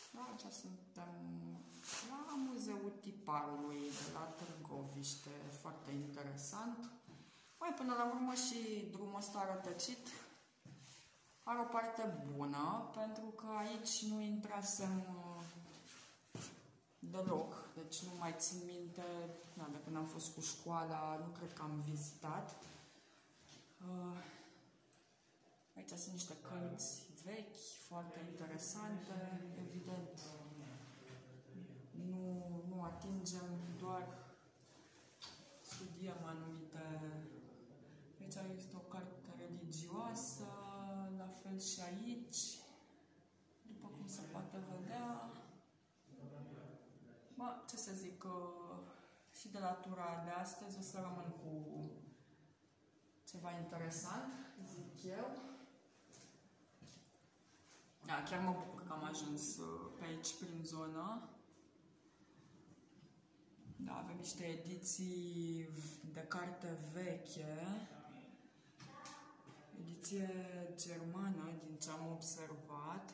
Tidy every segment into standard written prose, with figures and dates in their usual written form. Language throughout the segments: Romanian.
Da, aici suntem la Muzeul Tiparului de la Târgoviște, foarte interesant. Mai până la urmă și drumul ăsta rătăcit are o parte bună, pentru că aici nu intrasem deloc, deci nu mai țin minte, da, de când am fost cu școala, nu cred că am vizitat. Aici sunt niște cărți vechi, foarte interesante, evident nu atingem, doar studiem anumite. Aici este o carte religioasă, la fel și aici, după cum se poate vedea. Bă, ce să zic, și de la tura de astăzi o să rămân cu ceva interesant, zic eu. Da, chiar mă bucur că am ajuns pe aici, prin zonă. Da, avem niște ediții de carte veche. Ediție germană, din ce am observat.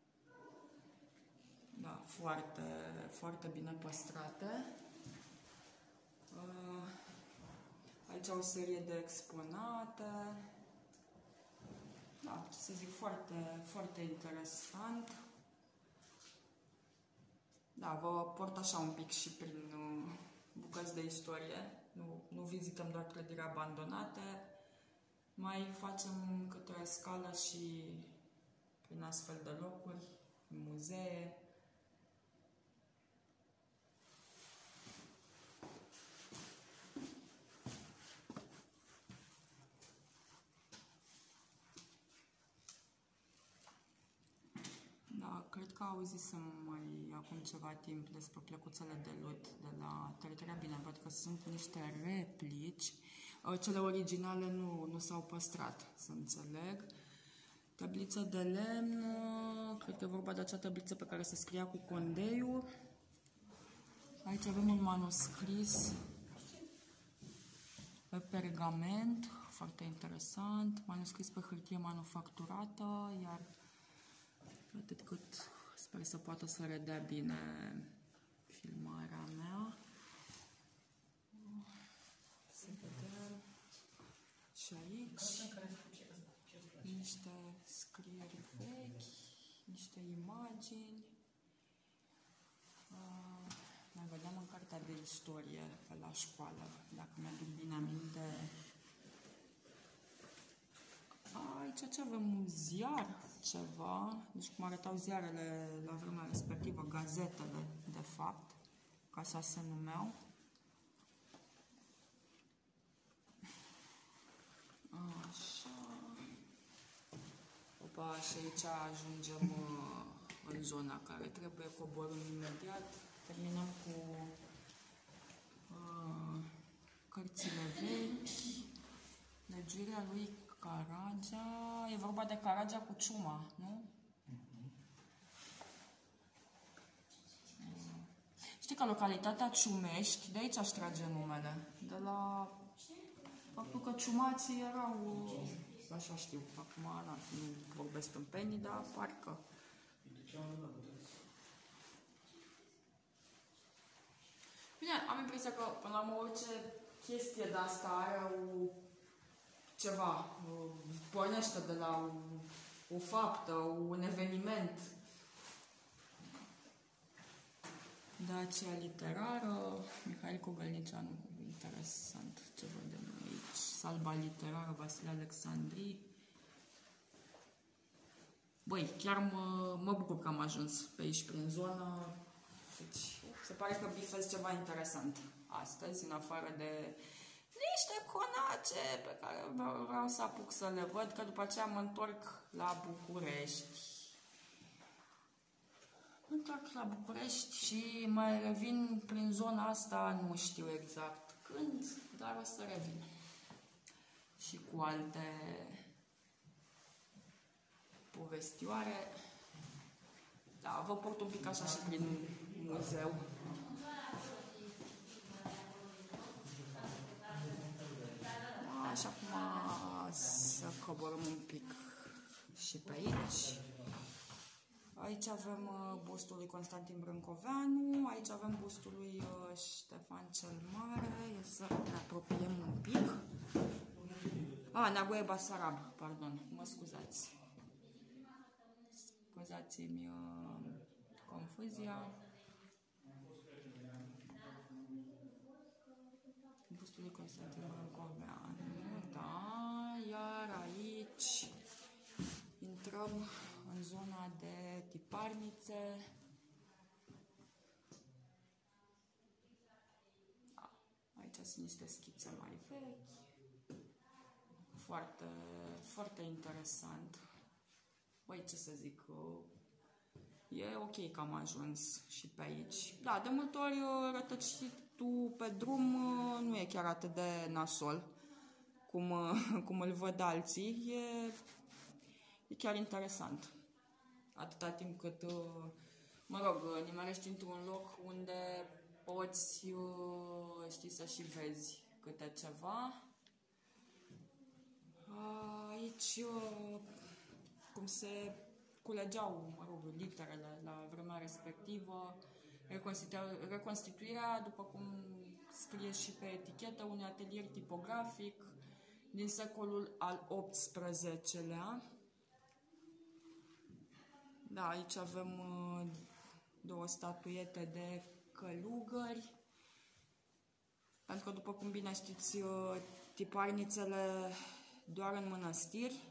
Da, foarte, foarte bine păstrate. Aici o serie de exponate. Da, ce să zic, foarte, foarte interesant. Da, vă port așa un pic și prin bucăți de istorie. Nu vizităm doar clădiri abandonate, mai facem câte o scală și prin astfel de locuri, muzee. Da, cred că auzisem mai acum ceva timp despre plăcuțele de lut de la Tăritărea Bine, văd că sunt niște replici. Cele originale nu s-au păstrat, să înțeleg. Tabliță de lemn, cred că e vorba de acea tabliță pe care se scria cu condeiul. Aici avem un manuscris pe pergament, foarte interesant, manuscris pe hârtie manufacturată, iar atât cât sper să poată să redea bine filmarea mea. Să vedem și aici niște scrieri vechi, niște imagini. Mai vedeam în cartea de istorie pe la școală, dacă mi-aduc bine aminte. Aici ce avem? Un ziar, ceva, deci cum arătau ziarele la vremea respectivă, gazetele, de fapt, ca așa se numeau. Așa. Opa, și aici ajungem în zona care trebuie, coborâm imediat. Terminăm cu cărțile vechi, legiuirea lui Caragea. E vorba de Caragea cu ciuma, nu? Știi că localitatea Ciumești, de aici aș trage numele, de la faptul că ciumații erau, așa știu, acum nu vorbesc tâmpenii, dar parcă. Bine, am impresia că până la urmă orice chestie de asta are ceva, pornește de la o faptă, un eveniment. Dacia literară, Mihail Cogălnicianu, interesant ce vedem aici. Salba literară, Vasile Alexandrii. Băi, chiar mă bucur că am ajuns pe aici, prin zonă. Deci, se pare că bifez ceva interesant astăzi, în afară de niște conace pe care vreau să apuc să le văd, că după aceea mă întorc la București. Mă întorc la București și mai revin prin zona asta, nu știu exact când, dar o să revin. Și cu alte povestioare. Da, vă port un pic așa și prin muzeu. Așa cum să coborâm un pic și pe aici. Aici avem bustul lui Constantin Brâncoveanu, aici avem bustul lui Ștefan cel Mare. E să ne apropiem un pic. Neagoe Basarab, pardon, mă scuzați. Scuzați-mi confuzia. Bustul lui Constantin Brâncoveanu, da, iar aici intrăm în zona de tiparnițe. Aici sunt niște schițe mai vechi. Foarte, foarte interesant. Băi, ce să zic, e ok că am ajuns și pe aici. Da, de multe ori rătăcitul pe drum nu e chiar atât de nasol cum îl văd alții. E chiar interesant. Atâta timp cât, mă rog, nimerești într-un loc unde poți, știi, să și vezi câte ceva. Aici, cum se culegeau, mă rog, literele la vremea respectivă, reconstituirea, după cum scrie și pe etichetă, unui atelier tipografic din secolul al XVIII-lea. Da, aici avem două statuete de călugări, pentru că, după cum bine știți, tiparnițele doar în mănăstiri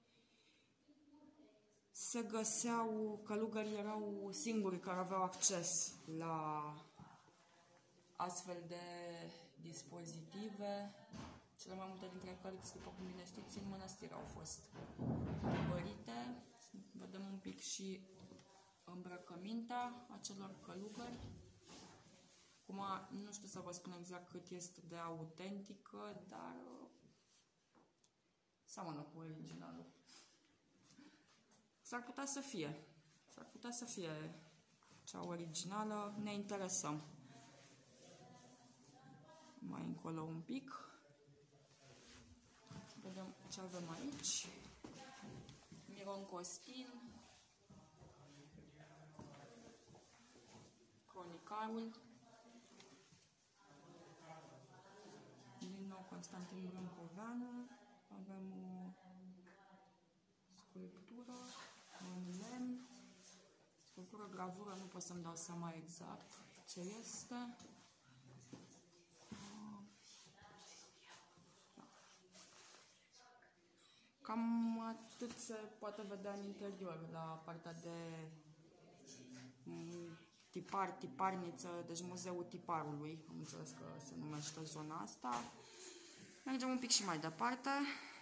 se găseau, călugării erau singurii care aveau acces la astfel de dispozitive. Cele mai multe dintre cărți, după cum bine știți, în mănăstiri au fost tipărite. Vedem un pic și îmbrăcămintea acelor călugări. Acum, nu știu să vă spun exact cât este de autentică, dar seamănă cu originalul. S-ar putea să fie. S-ar putea să fie cea originală. Ne interesăm. Mai încolo un pic. Vedem ce avem aici. Miron Costin. Cronicarul. Din nou Constantin Brâncoveanu. Avem o sculptură în lemn. Sculptură, gravură, nu pot să-mi dau seama exact ce este. Cam atât se poate vedea în interior, la partea de tipar, tiparniță, deci Muzeul Tiparului. Am înțeles că se numește zona asta. Mergem un pic și mai departe.